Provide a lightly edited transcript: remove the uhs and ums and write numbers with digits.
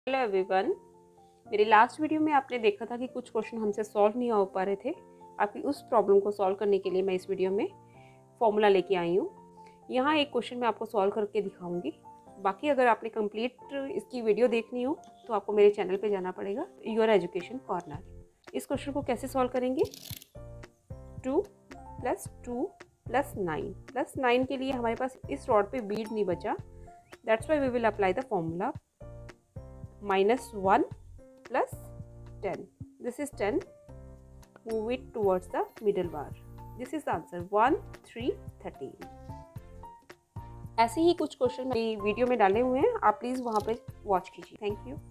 Hello everyone. मेरे last video में आपने देखा था कि कुछ क्वेश्चन हमसे सॉल्व नहीं हो पा रहे थे। आपकी उस प्रॉब्लम को सॉल्व करने के लिए मैं इस वीडियो में फॉर्मूला लेके आई हूँ। यहाँ एक क्वेश्चन मैं आपको सॉल्व करके दिखाऊंगी। बाकी अगर आपने कंप्लीट इसकी वीडियो देखनी हो तो आपको मेरे चैनल पे जाना पड़ेगा, योर एजुकेशन कॉर्नर। इस क्वेश्चन को कैसे सॉल्व करेंगे? 2 + 9 के लिए हमारे पास इस रॉड पे बीड नहीं बचा, that's why we will apply the formula -1 + 10. This is 10. Move it towards the middle bar. This is the answer 1, 3, 13. ऐसे ही कुछ क्वेश्चन मेरी वीडियो में डाले हुए हैं, आप प्लीज़ वहाँ पे वॉच कीजिए। Thank you.